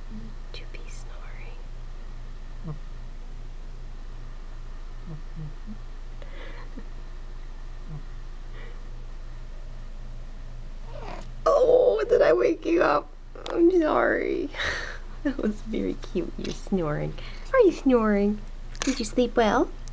Jupiter snoring. Oh, did I wake you up? I'm sorry. That was very cute. You're snoring. Are you snoring? Did you sleep well?